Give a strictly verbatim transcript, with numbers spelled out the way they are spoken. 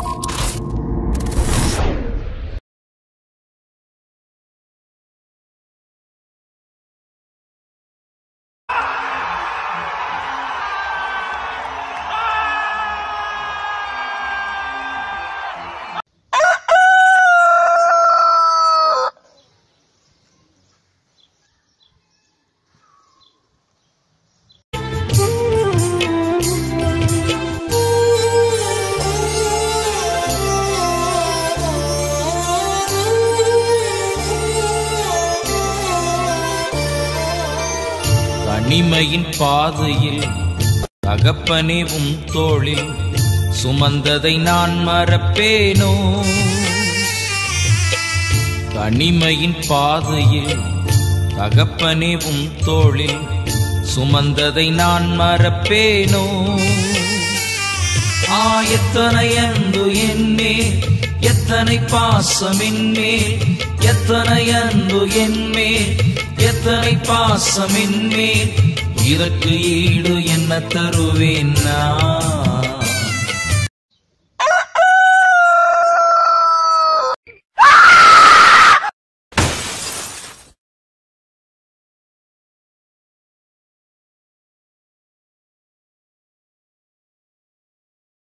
தனிமையின் பாதையில் தகப்பனே உம் தோளில் சுமந்ததை நான் மறப்பேனோ? தனிமையின் பாதையில் தகப்பனே உம் தோளில் சுமந்ததை நான் மறப்பேனோ? ஆ எத்தனை அன்பு என்மேல், எத்தனை பாசம் என்மேல், எத்தனை அன்பு என்மேல், எத்தனை பாசம் என்மேல், இதற்கு ஈடு என்ன தருவேன் நான்?